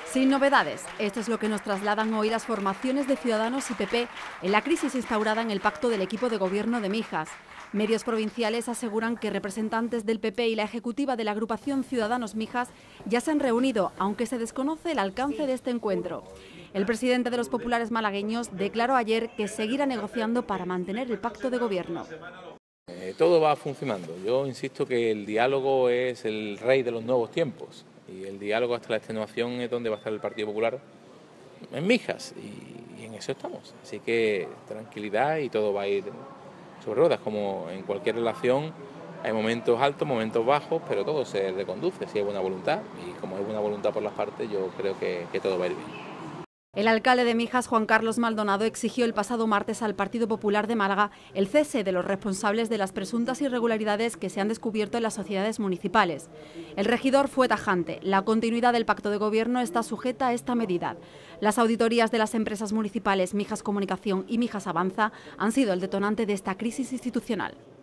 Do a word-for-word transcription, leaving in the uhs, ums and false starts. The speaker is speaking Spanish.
Sin novedades, esto es lo que nos trasladan hoy las formaciones de Ciudadanos y P P en la crisis instaurada en el pacto del equipo de gobierno de Mijas. Medios provinciales aseguran que representantes del P P y la ejecutiva de la agrupación Ciudadanos Mijas ya se han reunido, aunque se desconoce el alcance de este encuentro. El presidente de los populares malagueños declaró ayer que seguirá negociando para mantener el pacto de gobierno. Eh, todo va funcionando. Yo insisto que el diálogo es el rey de los nuevos tiempos y el diálogo hasta la extenuación es donde va a estar el Partido Popular en Mijas y, y en eso estamos. Así que tranquilidad y todo va a ir sobre ruedas. Como en cualquier relación hay momentos altos, momentos bajos, pero todo se reconduce si hay buena voluntad y como hay buena voluntad por las partes yo creo que, que todo va a ir bien. El alcalde de Mijas, Juan Carlos Maldonado, exigió el pasado martes al Partido Popular de Málaga el cese de los responsables de las presuntas irregularidades que se han descubierto en las sociedades municipales. El regidor fue tajante. La continuidad del pacto de gobierno está sujeta a esta medida. Las auditorías de las empresas municipales Mijas Comunicación y Mijas Avanza han sido el detonante de esta crisis institucional.